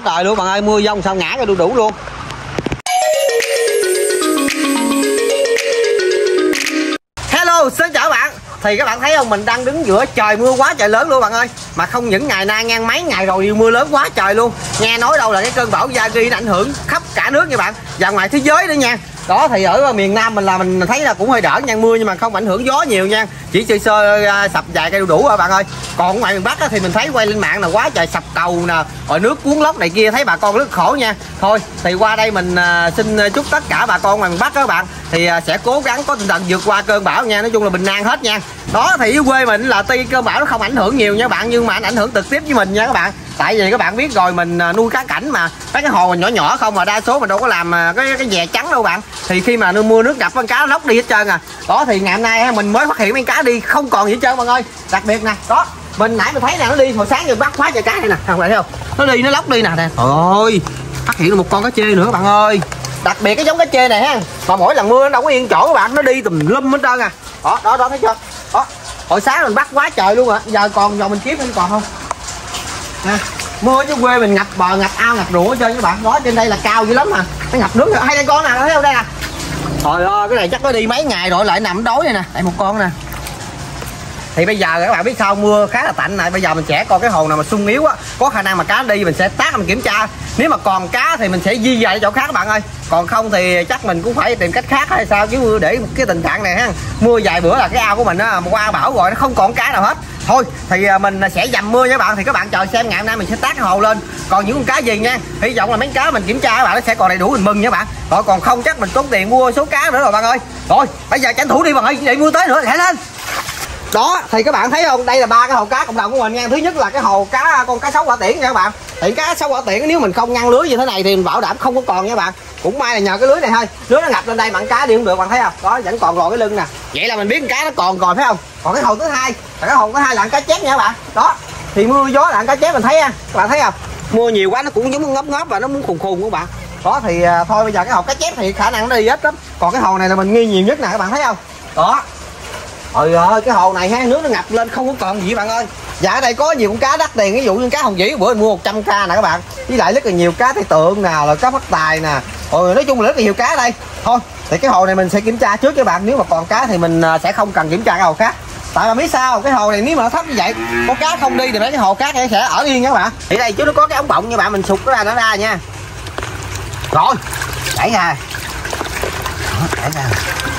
quá trời luôn bạn ơi, mưa dông sao ngã cái đu đủ luôn. Hello, xin chào bạn. Thì các bạn thấy không, mình đang đứng giữa trời mưa quá trời lớn luôn bạn ơi. Mà không những ngày nay ngang mấy ngày rồi mưa lớn quá trời luôn. Nghe nói đâu là cái cơn bão Yagi nó ảnh hưởng khắp cả nước nha bạn, và ngoài thế giới nữa nha. Đó thì ở miền Nam mình là mình thấy là cũng hơi đỡ nha, mưa nhưng mà không ảnh hưởng gió nhiều nha, chỉ sơ sơ sập vài cây đu đủ rồi bạn ơi. Còn ngoài miền Bắc thì mình thấy quay lên mạng là quá trời sập cầu nè, rồi nước cuốn lốc này kia, thấy bà con rất khổ nha. Thôi thì qua đây mình xin chúc tất cả bà con ngoài miền Bắc các bạn thì sẽ cố gắng có tinh thần vượt qua cơn bão nha, nói chung là bình an hết nha. Đó thì ở quê mình là tuy cơn bão nó không ảnh hưởng nhiều nha bạn, nhưng mà ảnh hưởng trực tiếp với mình nha các bạn. Tại vì các bạn biết rồi, mình nuôi cá cảnh mà mấy cái hồ mình nhỏ nhỏ không, mà đa số mình đâu có làm cái dè trắng đâu bạn. Thì khi mà mưa nước đập con cá nó lóc đi hết trơn à. Đó thì ngày hôm nay mình mới phát hiện mấy cá đi không còn gì hết trơn bạn ơi. Đặc biệt nè, đó mình nãy mình thấy nè, nó đi hồi sáng giờ bắt quá trời cá này nè, không phải thấy không, nó đi nó lóc đi nè. Ôi, phát hiện được một con cá chê nữa bạn ơi. Đặc biệt cái giống cá chê này ha, mà mỗi lần mưa nó đâu có yên chỗ các bạn, nó đi tùm lum hết trơn à. Đó thấy chưa, đó hồi sáng mình bắt quá trời luôn à, giờ mình kiếm không còn không nè. Mưa chứ quê mình ngập bờ ngập ao ngập ruộng hết trơn các bạn. Đó trên đây là cao dữ lắm mà nó ngập nước. Hay đây con nè, thấy không, đây nè. Trời ơi, cái này chắc nó đi mấy ngày rồi lại nằm đói này nè, đây một con nè. Thì bây giờ các bạn biết sao, mưa khá là tạnh này, bây giờ mình sẽ coi cái hồ nào mà sung yếu á, có khả năng mà cá đi mình sẽ tác mình kiểm tra. Nếu mà còn cá thì mình sẽ di dời chỗ khác các bạn ơi, còn không thì chắc mình cũng phải tìm cách khác hay sao, chứ để cái tình trạng này ha, mưa vài bữa là cái ao của mình á qua bão rồi nó không còn cá nào hết. Thôi thì mình sẽ dầm mưa nha các bạn, thì các bạn chờ xem ngày hôm nay mình sẽ tác cái hồ lên còn những con cá gì nha. Hy vọng là mấy cá mình kiểm tra các bạn nó sẽ còn đầy đủ mình mừng nha bạn. Rồi còn không chắc mình tốn tiền mua số cá nữa rồi bạn ơi. Rồi bây giờ tranh thủ đi bạn ơi, để mưa tới nữa, lẹ lên. Đó thì các bạn thấy không, đây là 3 cái hồ cá cộng đồng của mình nha. Thứ nhất là cái hồ cá con cá sấu hỏa tiễn nha các bạn. Thì cá sấu hỏa tiễn nếu mình không ngăn lưới như thế này thì mình bảo đảm không có còn nha bạn. Cũng may là nhờ cái lưới này thôi, lưới nó ngập lên đây mặn cá đi không được, bạn thấy không, đó vẫn còn lòi cái lưng nè, vậy là mình biết con cá nó còn rồi phải không. Còn cái hồ thứ hai là cái hồ thứ hai là cá chép nha các bạn. Đó thì mưa gió là cá chép mình thấy nha, các bạn thấy không, mưa nhiều quá nó cũng giống ngóp ngóp và nó muốn khùng khùng các bạn. Đó thì thôi bây giờ cái hồ cá chép thì khả năng nó đi hết lắm, còn cái hồ này là mình nghi nhiều nhất nè, các bạn thấy không. Đó trời ơi, cái hồ này ha, nước nó ngập lên không có còn gì bạn ơi. Dạ ở đây có nhiều con cá đắt tiền, ví dụ như cá hồng vĩ bữa mình mua 100k nè các bạn, với lại rất là nhiều cá tai tượng nè, rồi cá phát tài nè, rồi nói chung là rất là nhiều cá đây. Thôi thì cái hồ này mình sẽ kiểm tra trước các bạn, nếu mà còn cá thì mình sẽ không cần kiểm tra cái hồ khác. Tại mà biết sao, cái hồ này nếu mà nó thấp như vậy, con cá không đi thì mấy cái hồ khác sẽ ở yên nha các bạn. Thì đây chứ nó có cái ống bọng nha bạn, mình sụt nó ra nha. Rồi đẩy ra, đẩy ra.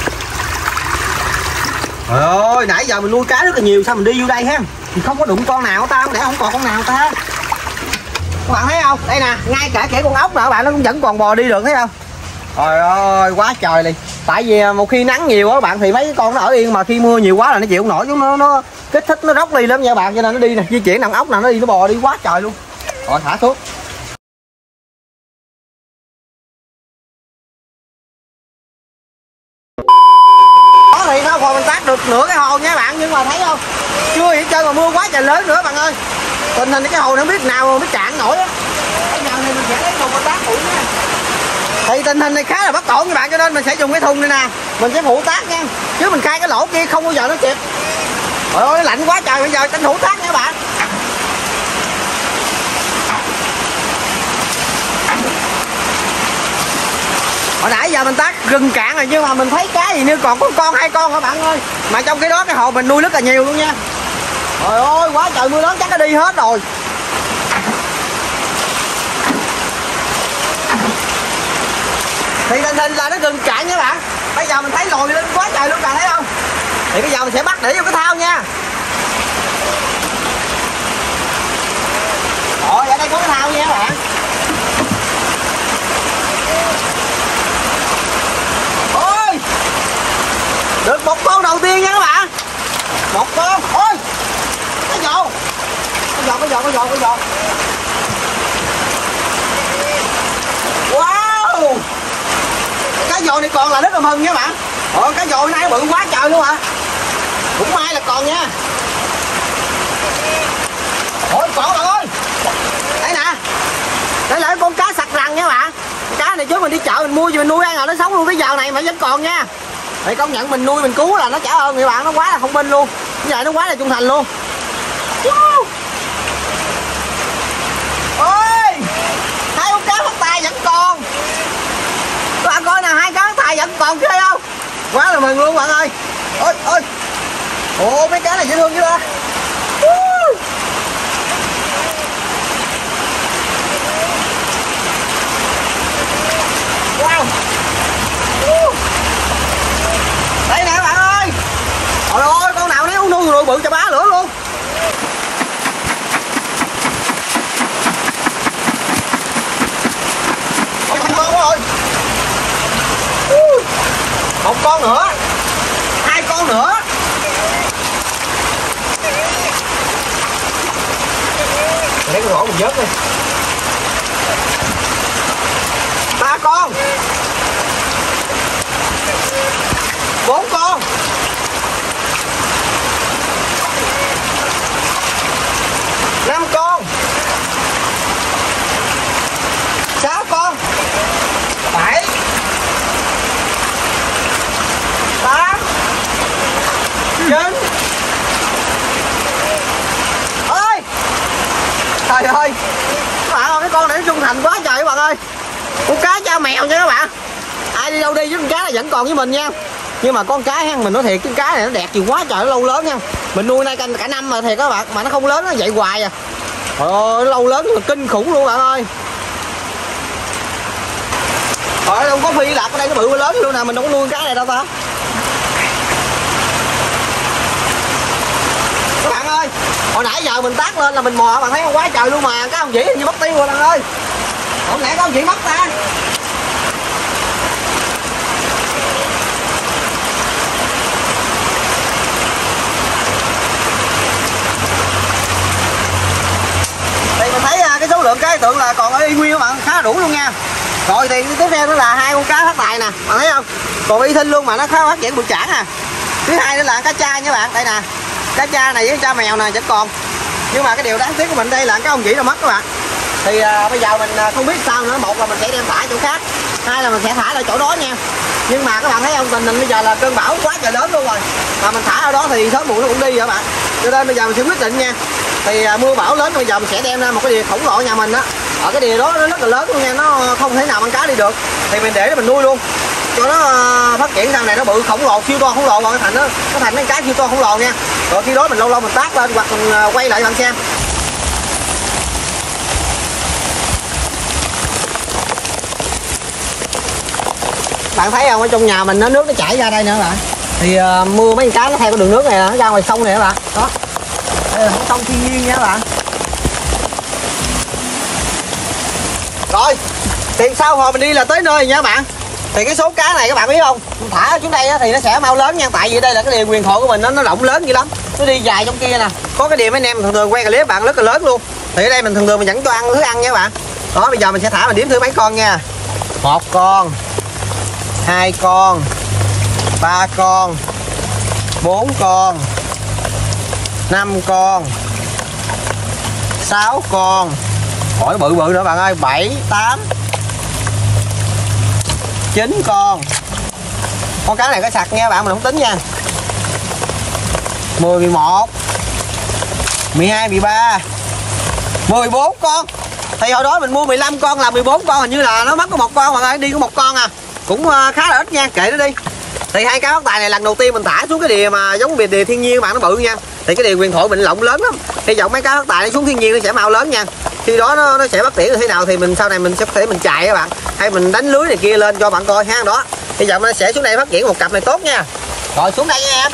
Trời ơi, nãy giờ mình nuôi cá rất là nhiều, sao mình đi vô đây ha thì không có đụng con nào ta, không lẽ không còn con nào ta. Các bạn thấy không, đây nè, ngay cả con ốc nè các bạn, nó cũng vẫn còn bò đi được, thấy không. Trời ơi quá trời liền. Tại vì một khi nắng nhiều á bạn thì mấy con nó ở yên, mà khi mưa nhiều quá là nó chịu không nổi, chúng nó kích thích nó róc đi lắm nha bạn, cho nên nó đi nè, di chuyển thằng ốc nào nó đi nó bò đi quá trời luôn. Rồi thả xuống. Thì nó còn mình tác được nửa cái hồ nha bạn, nhưng mà thấy không, chưa gì chơi mà mưa quá trời lớn nữa bạn ơi. Tình hình cái hồ nó không biết nào mà mới cạn nổi á. Bây giờ thì mình sẽ lấy thùng mình tác phụ nha. Thì tình hình này khá là bất ổn các bạn, cho nên mình sẽ dùng cái thùng này nè, mình sẽ phụ tác nha, chứ mình khai cái lỗ kia không bao giờ nó kịp. Trời ơi nó lạnh quá trời, bây giờ tranh thủ tác nha các bạn. Hồi nãy giờ mình tác gần cạn rồi, nhưng mà mình thấy cá gì như còn có con hai con hả bạn ơi. Mà trong khi đó cái hồ mình nuôi rất là nhiều luôn nha. Trời ơi quá trời mưa lớn chắc nó đi hết rồi. Thì tình hình là nó gần cạn nha bạn. Bây giờ mình thấy lồi lên quá trời luôn, bạn thấy không. Thì bây giờ mình sẽ bắt để vô cái thao nha. Rồi ở đây có cái thao nha các bạn. Được một con đầu tiên nha các bạn. Một con. Ôi cái giò. Wow, cái giò này còn là rất là mừng nha bạn. Cái giò nay bự quá trời luôn hả. Cũng may là còn nha. Ôi còn bạn ơi, đây nè, đây là con cá sặc rằn nha bạn. Cá này trước mình đi chợ mình mua gì mình nuôi ăn rồi, nó sống luôn tới giờ này mà vẫn còn nha. Thì công nhận mình nuôi mình cứu là nó trả ơn người bạn, nó quá là thông minh luôn, như vậy nó quá là trung thành luôn. Ôi con. Các bạn coi nè, 2 cá thài vẫn còn chơi không? Quá là mừng luôn bạn ơi. Ôi ôi. Ồ, mấy cá này dễ thương chứ ta. Wow. Đây nè bạn ơi. Trời ơi, con nào nếu nuôi rồi bự cho bá lửa luôn. Con rồi. Một con nữa. 2 con nữa. Lấy cái rổ mình vớt đi. 3 con. 4 con. 5 con. 6 con. 7 8 9. Ơi trời ơi các bạn ơi, cái con này nó trung thành quá trời các bạn ơi. Con cá cha mèo nha các bạn. Ai đi đâu đi với con cá là vẫn còn với mình nha. Nhưng mà con cá mình nói thiệt, cái cá này nó đẹp gì quá trời, nó lâu lớn nha. Mình nuôi nay cả năm mà thiệt các bạn, mà nó không lớn, nó vậy hoài à. Trời ơi, nó lâu lớn mà kinh khủng luôn bạn ơi. Trời ơi, có phi lạc ở đây nó bự lớn luôn nè, mình đâu có nuôi cá này đâu ta. Các bạn ơi, hồi nãy giờ mình tác lên là mình mò, bạn thấy không, quá trời luôn mà cá ông chỉ như mất tiêu rồi bạn ơi. Không lẽ cá ông chỉ mất ta. Thì mình thấy cái số lượng cá tượng là còn ở y nguyên các bạn, khá đủ luôn nha. Rồi thì tiếp theo đó là 2 con cá phát tài nè, bạn thấy không? Còn y thinh luôn mà nó khá phát triển bự chản à. Thứ hai nữa là cá cha nha bạn, đây nè. Cá cha này với cha mèo nè vẫn còn. Nhưng mà cái điều đáng tiếc của mình đây là cái ông chỉ đã mất các bạn. Thì bây giờ mình không biết sao nữa, một là mình sẽ đem thả chỗ khác, 2 là mình sẽ thả lại chỗ đó nha. Nhưng mà các bạn thấy không, tình hình bây giờ là cơn bão quá trời lớn luôn rồi. Mà mình thả ở đó thì sớm muộn nó cũng đi rồi các bạn. Cho nên bây giờ mình sẽ quyết định nha. Thì mưa bão lớn bây giờ mình sẽ đem ra một cái đìa khổng lồ nhà mình đó. Ở cái đìa đó nó rất là lớn luôn nha, nó không thể nào ăn cá đi được. Thì mình để mình nuôi luôn cho nó phát triển sau này nó bự khổng lồ, siêu to khổng lồ, rồi nó thành cái cá siêu to khổng lồ nha. Rồi khi đó mình lâu lâu mình tác lên hoặc mình quay lại bạn xem. Bạn thấy không, ở trong nhà mình nó nước nó chảy ra đây nữa bạn. Thì mưa mấy con cá nó theo cái đường nước này, nó ra ngoài sông này các bạn. Đó, đây là sông thiên nhiên nha các bạn. Rồi thì sau hồi mình đi là tới nơi rồi nha các bạn. Thì cái số cá này các bạn biết không, mình thả xuống đây thì nó sẽ mau lớn nha. Tại vì đây là cái đìa quyền thoại của mình, nó rộng lớn dữ lắm. Nó đi dài trong kia nè. Có cái đìa mấy anh em thường thường quay clip bạn rất là lớn luôn. Thì ở đây mình thường thường mình dẫn cho ăn thức ăn nha các bạn. Đó, bây giờ mình sẽ thả, mình đếm thử mấy con nha. 1 con, 2 con, 3 con, 4 con, 5 con, 6 con. Hỏi bự bự nữa bạn ơi, 7, 8, 9 con. Con cá này có sặc nha bạn, mình không tính nha. 10, 11, 12, 13, 14 con. Thì hồi đó mình mua 15 con là 14 con, hình như là nó mất có 1 con bạn ơi, đi có 1 con à. Cũng khá là ít nha, kệ nó đi. Thì 2 cá phát tài này lần đầu tiên mình thả xuống cái đìa mà giống đìa thiên nhiên bạn, nó bự nha. Thì cái đìa quyền thoại mình lộng lớn lắm. Hy vọng mấy cá phát tài nó xuống thiên nhiên nó sẽ mau lớn nha. Khi đó nó sẽ phát triển như thế nào thì mình sau này mình sẽ có thể mình chạy các bạn, hay mình đánh lưới này kia lên cho bạn coi ha. Đó, hy vọng nó sẽ xuống đây phát triển một cặp này tốt nha. Rồi xuống đây nha em.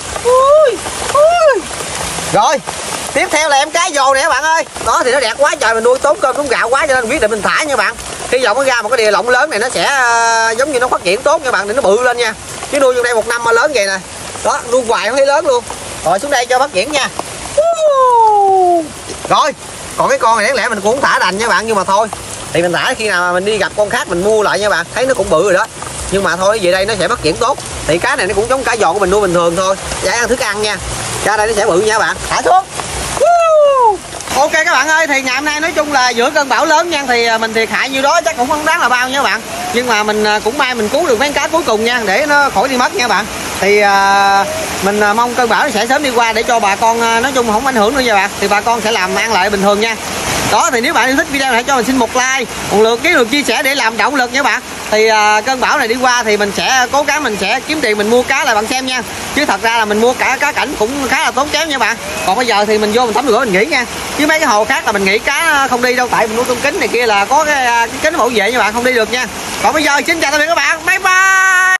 Rồi tiếp theo là em cá dồ nè các bạn ơi. Đó thì nó đẹp quá trời, mình nuôi tốn cơm tốn gạo quá cho nên quyết định mình thả nha bạn. Hy vọng nó ra một cái đìa lộng lớn này nó sẽ giống như nó phát triển tốt nha bạn, để nó bự lên nha. Chứ nuôi trong đây 1 năm mà lớn vậy nè. Đó, nuôi hoài không thấy lớn luôn. Rồi xuống đây cho phát triển nha. Rồi còn cái con này đáng lẽ mình cũng không thả đành nha bạn, nhưng mà thôi thì mình thả khi nào mà mình đi gặp con khác mình mua lại nha bạn. Thấy nó cũng bự rồi đó, nhưng mà thôi về đây nó sẽ phát triển tốt. Thì cá này nó cũng giống cá giò của mình nuôi bình thường thôi, giải ăn thức ăn nha. Ra đây nó sẽ bự nha bạn. Thả xuống. Ok các bạn ơi, thì ngày hôm nay nói chung là giữa cơn bão lớn nha, thì mình thiệt hại nhiêu đó chắc cũng không đáng là bao nha các bạn. Nhưng mà mình cũng may mình cứu được mấy cá cuối cùng nha, để nó khỏi đi mất nha bạn. Thì mình mong cơn bão nó sẽ sớm đi qua để cho bà con nói chung không ảnh hưởng nữa nha bạn. Thì bà con sẽ làm ăn lại bình thường nha. Đó thì nếu bạn yêu thích video này hãy cho mình xin một like, một lượt chia sẻ để làm động lực nha bạn. Thì cơn bão này đi qua thì mình sẽ cố gắng mình sẽ kiếm tiền mình mua cá lại bạn xem nha. Chứ thật ra là mình mua cả cá cảnh cũng khá là tốn kém nha bạn. Còn bây giờ thì mình vô mình tắm rửa mình nghỉ nha. Chứ mấy cái hồ khác là mình nghĩ cá không đi đâu, tại mình nuôi tôm kính này kia là có cái kính bảo vệ nha bạn, không đi được nha. Còn bây giờ xin chào tạm biệt các bạn, bye bye.